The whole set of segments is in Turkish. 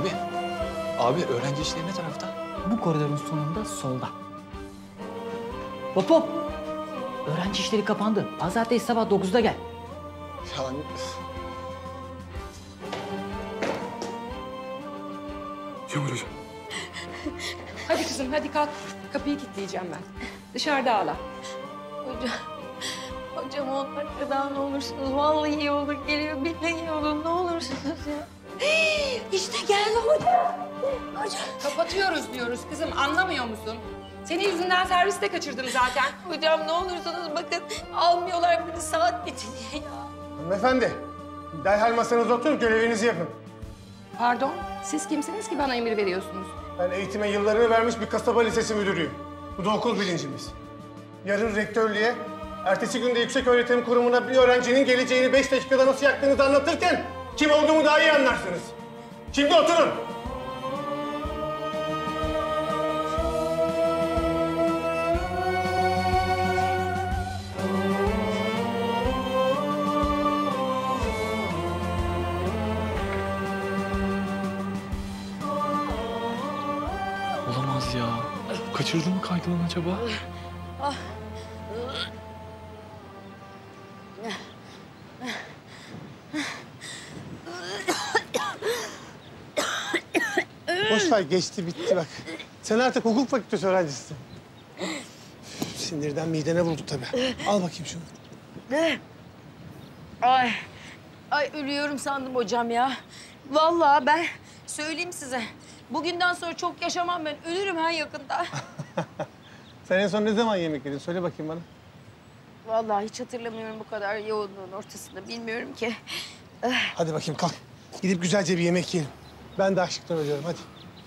Abi öğrenci işleri ne tarafta? Bu koridorun sonunda solda. Hop hop. Öğrenci işleri kapandı. Pazartesi sabah 9'da gel. Yani... Yağmur hocam. Hadi kızım, hadi kalk. Kapıyı kilitleyeceğim ben. Dışarıda ağla. Hocam 10 dakika daha ne olursunuz. Vallahi iyi olur. Geliyor billahi iyi olur. Ne olursunuz ya. İşte geldi hocam. Hocam. Kapatıyoruz diyoruz kızım, anlamıyor musun? Senin yüzünden servisi de kaçırdım zaten. Hocam ne olursunuz bakın. Almıyorlar beni saat bitti diye ya. Hanımefendi, derhal masanıza oturun, görevinizi yapın. Pardon, siz kimsiniz ki bana emir veriyorsunuz? Ben eğitime yıllarını vermiş bir kasaba lisesi müdürüyüm. Bu da okul bilincimiz. Yarın rektörlüğe, ertesi günde yüksek öğretim kurumuna bir öğrencinin geleceğini 5 dakikada nasıl yaktığınızı anlatırken kim olduğumu daha iyi anlarsınız. Şimdi oturun. Olamaz ya. Kaçırdı mı kaydı lan acaba? Boş ver, geçti bitti bak. Sen artık hukuk fakültesi öğrencisisin. Sinirden midene vurdu tabii. Al bakayım şunu. Ay. Ay ölüyorum sandım hocam ya. Vallahi ben söyleyeyim size. Bugünden sonra çok yaşamam ben. Ölürüm ha yakında. Sen en son ne zaman yemek yedin? Söyle bakayım bana. Vallahi hiç hatırlamıyorum bu kadar yoğunluğun ortasında. Bilmiyorum ki. Hadi bakayım kalk. Gidip güzelce bir yemek yiyelim. Ben de açlıktan ölüyorum hadi.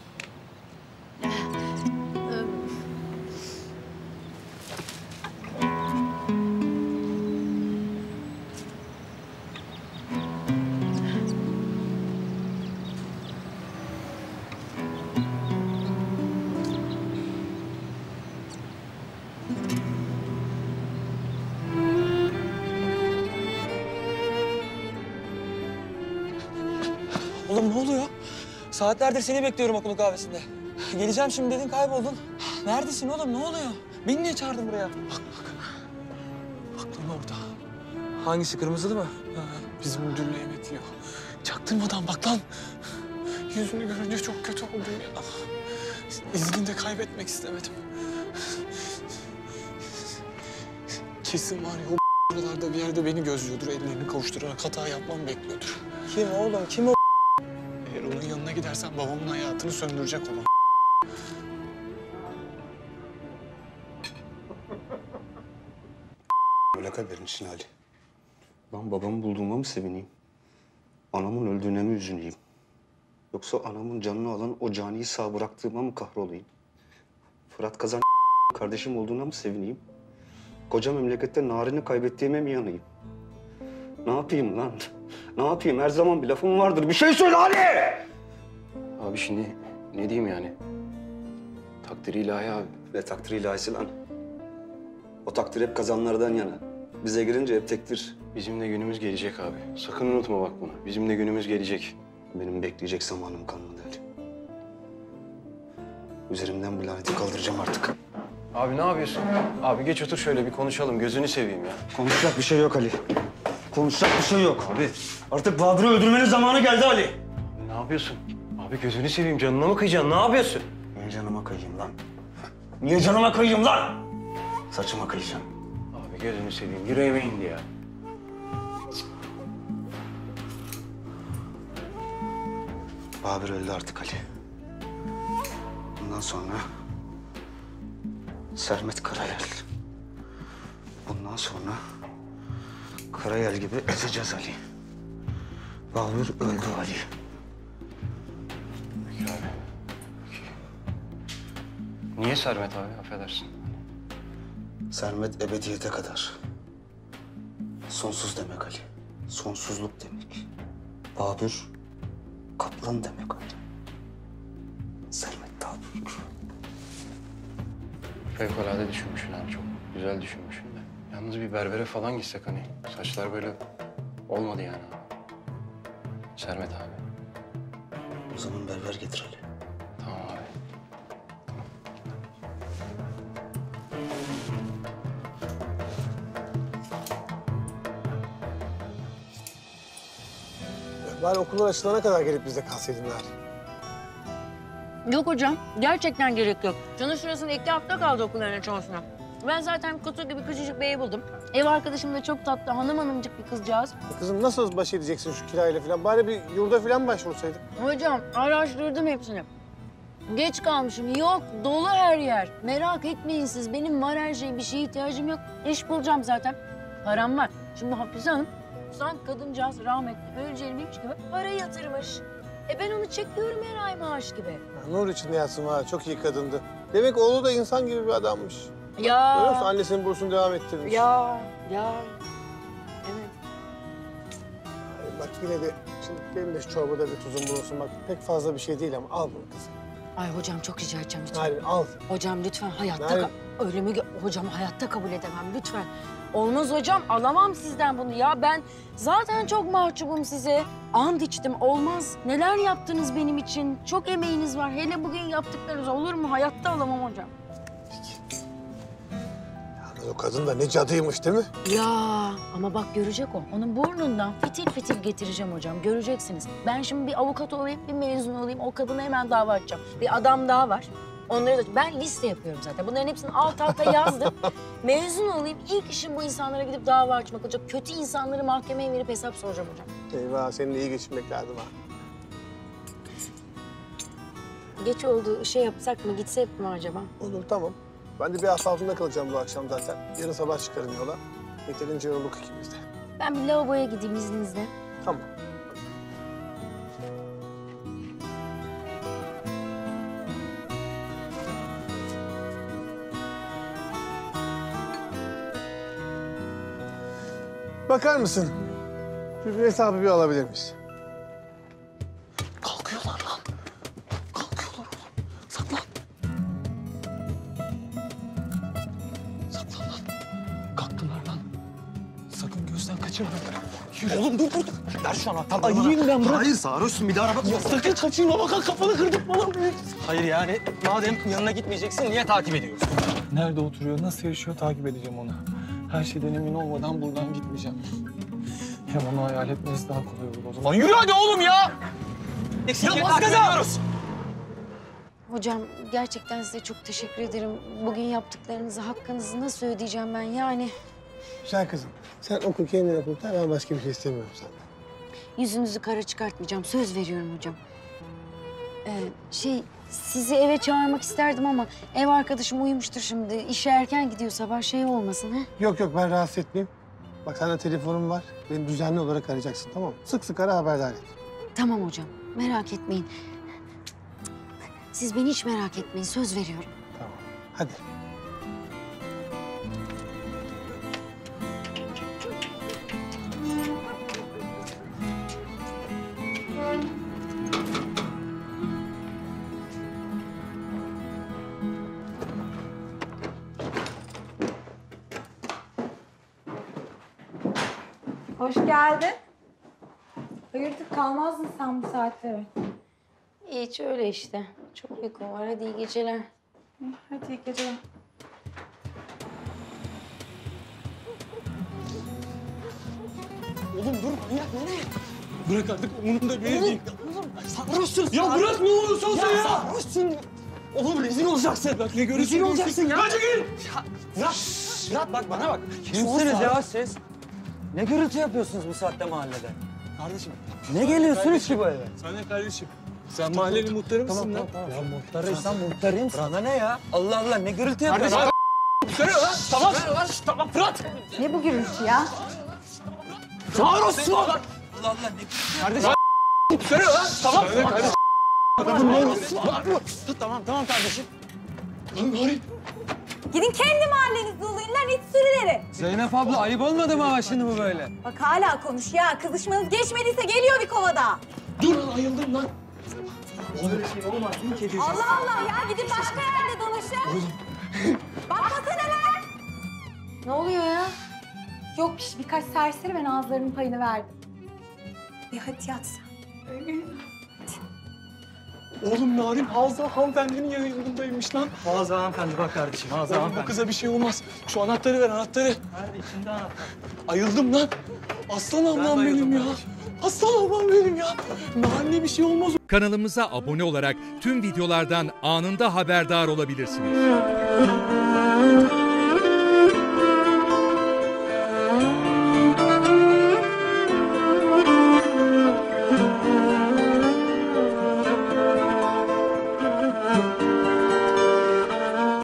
Oğlum ne oluyor? Saatlerdir seni bekliyorum okulun kahvesinde. Geleceğim şimdi dedin, kayboldun. Neredesin oğlum, ne oluyor? Beni niye çağırdın buraya? Bak lan orada. Hangisi, kırmızılı mı? Bizim müdürle yemek yiyor. Çaktırmadan bak lan. Yüzünü görünce çok kötü oldum ya. İznini de kaybetmek istemedim. Kesin var ya o buralarda bir yerde beni gözlüyordur. Ellerini kavuşturarak hata yapmamı bekliyordur. Kim oğlum, kim o? Eğer onun yanına gidersen babamın hayatını söndürecek olan. Bırak haberin için Ali. Ben babamı bulduğuma mı sevineyim? Anamın öldüğüne mi üzüleyim? Yoksa anamın canını alan o caniyi sağ bıraktığıma mı kahrolayım? Fırat Kazan kardeşim olduğuna mı sevineyim? Koca memlekette narini kaybettiğime mi yanayım? Ne yapayım lan? Ne yapayım? Her zaman bir lafım vardır. Bir şey söyle Ali! Abi şimdi ne diyeyim yani? Takdiri ilahi abi. Ne takdiri ilahisi lan? O takdir hep kazanlardan yana. Bize girince hep tektir. Bizim de günümüz gelecek abi. Sakın unutma bak bunu. Bizim de günümüz gelecek. Benim bekleyecek zamanım kalmadı Ali. Üzerimden bu laneti kaldıracağım artık. Abi ne yapıyorsun? Abi geç otur şöyle bir konuşalım. Gözünü seveyim ya. Konuşacak bir şey yok Ali. Konuşacak bir şey yok. Abi artık Bahadır'ı öldürmenin zamanı geldi Ali. Ne yapıyorsun? Abi gözünü seveyim. Canına mı kıyacaksın? Ne yapıyorsun? Niye canıma kıyayım lan? Niye canıma kıyayım lan? Saçıma kıyacağım. Abi gözünü seveyim. Yüreğime indi ya. Babür öldü artık Ali. Bundan sonra Sermet Karayel. Bundan sonra Karayel gibi ezeceğiz Ali. Babür öldü Ali. Peki abi. Peki. Niye Sermet abi? Affedersin. Sermet ebediyete kadar. Sonsuz demek Ali. Sonsuzluk demek. Babür kaplan demek Ali. Sermet daha büyük. Fevkalade düşünmüşsün abi. Çok güzel düşünmüşsün de. Yalnız bir berbere falan gitsek hani. Saçlar böyle olmadı yani abi. Sermet abi. O zaman berber getir Ali. Tamam abi. Bari okullar açılana kadar gelip bizde kalsaydınlar. Yok hocam, gerçekten gerek yok. Canın şurasında 2 hafta kaldı okulların açılmasına. Ben zaten kutu gibi küçücük bir ev buldum. Ev arkadaşım da çok tatlı, hanımcık bir kızcağız. Kızım nasıl baş edeceksin şu kirayla falan? Bari bir yurda falan başvursaydık. Hocam, araştırdım hepsini. Geç kalmışım. Yok, dolu her yer. Merak etmeyin siz. Benim var her şey, bir şeye ihtiyacım yok. İş bulacağım zaten. Param var. Şimdi Hafize Hanım, sanki kadıncağız rahmetli öleceğiymiş gibi para yatırmış. Ben onu çekiyorum her ay maaş gibi. Ya, nur içinde yatsın var. Çok iyi kadındı. Demek oğlu da insan gibi bir adammış. Ya. Görüyor musun? Annesinin bursunu devam ettirmiş. Ya. Evet. Ay, bak yine de şimdi benim de şu çorbada bir tuzum bulunsun. Bak pek fazla bir şey değil ama al bunu kızım. Ay hocam çok rica edeceğim lütfen. Narin al. Hocam lütfen hayatta Narin. öyle mi? Hocam hayatta kabul edemem lütfen. Olmaz hocam alamam sizden bunu ya. Ben zaten çok mahcubum size. And içtim olmaz. Neler yaptınız benim için? Çok emeğiniz var. Hele bugün yaptıklarınız olur mu? Hayatta alamam hocam. Yalnız o kadın da ne cadıymış değil mi? Ya ama bak görecek o. Onun burnundan fitil fitil getireceğim hocam. Göreceksiniz. Ben şimdi bir avukat olayım, bir mezun olayım. O kadına hemen dava açacağım. Bir adam daha var. Onları da ben liste yapıyorum zaten. Bunların hepsini alt alta yazdım. Mezun olayım. İlk işim bu insanlara gidip dava açmak olacak. Kötü insanları mahkemeye verip hesap soracağım hocam. Eyvah seninle iyi geçinmek lazım ha. Geç oldu. Şey yapsak mı? Gitsek mi acaba? Olur tamam. Ben de bir asfaltında kalacağım bu akşam zaten. Yarın sabah çıkarım yola. Yeterince yorulduk ikimiz de. Ben bir lavaboya gideyim izninizle. Tamam. Bakar mısın? Şu hesabı bir alabilir miyiz? Kalkıyorlar lan. Kalkıyorlar oğlum. Saklan. Saklan lan. Kalktılar lan. Sakın gözden kaçırma. Yürü. Oğlum dur. Ver şu anahtarları bana. Ayıyım ben bırak. Hayır sarhoşsun bir daha araba Ya sakın kaçırma bak kafanı kırdık falan. Hayır yani madem yanına gitmeyeceksin niye takip ediyorsun? Nerede oturuyor, nasıl yaşıyor takip edeceğim onu. Her şeyden emin olmadan buradan gitmeyeceğim. Hem onu hayal etmesi daha kolay olur o zaman. Yürü hadi oğlum ya! Eksik Ya bas gaza! Hocam gerçekten size çok teşekkür ederim. Bugün yaptıklarınızı, hakkınızı nasıl ödeyeceğim ben yani? Güzel kızım. Sen oku kendin oku. Ben başka bir şey istemiyorum senden. Yüzünüzü kara çıkartmayacağım. Söz veriyorum hocam. Sizi eve çağırmak isterdim ama ev arkadaşım uyumuştur şimdi. İşe erken gidiyor sabah şey olmasın ha? Yok ben rahatsız etmeyeyim. Bak sende telefonum var. Beni düzenli olarak arayacaksın tamam mı? Sık sık ara haberdar et. Tamam hocam. Merak etmeyin. Siz beni hiç merak etmeyin. Söz veriyorum. Tamam. Hadi. Hoş geldin. Hayırdır kalmazdın sen bu saatte. Hiç öyle işte. Çok uykum var. Hadi iyi geceler. Hadi iyi geceler. Oğlum dur manyak nereye? Bırak artık umurumda bile değil. Sarhoşsun. Ya bırak ne olursa olsun ya. Sarhoşsun. Oğlum rezil olacaksın. Bak ne görürsün. Rezil olacaksın ya. Hadi gel. Fırat bak bana bak. Kimsiniz ya siz? Ne gürültü yapıyorsunuz bu saatte mahallede? Kardeşim. Ne geliyorsunuz ki bu eve? Sen ne kardeşim? Sen mahallenin muhtarı mısın lan? Ya muhtarıysan muhtarıyım. Bana ne ya? Allah Allah ne gürültü yapıyorsun? Kardeşim. Söyle lan. Tamam. Tamam Fırat. Ne bu gürültü ya? Sarhoşsun. Allah Allah ne gürültü Kardeşim. Söyle lan. Tamam. Söyle kardeşim. Adamın ne olursun? Tamam kardeşim. Lan Nuri. Gidin kendi mahallenizde olayın lan iç sürüleri. Zeynep abla ayıp olmadı mı ama şimdi bu böyle? Bak hala konuş ya. Kızışmanız geçmediyse geliyor bir kovada. Dur lan ayıldım lan. Allah Allah ya gidin başka yerde dolaşın. Bakmasana lan. Ne oluyor ya? Yok birkaç serseri ben ağızlarının payını verdim. Hadi yat sen. Oğlum Narin Hazza hanımefendinin yanındaymış lan. Ağza hanımefendi bak kardeşim. Ağza Oğlum bu kıza bir şey olmaz. Şu anahtarı ver, anahtarı. Nerede içinde anahtar? Ayıldım lan. Aslan ablam bayıldım benim ya. kardeşim. Aslan ablam benim ya. Narin'e bir şey olmaz. Kanalımıza abone olarak tüm videolardan anında haberdar olabilirsiniz.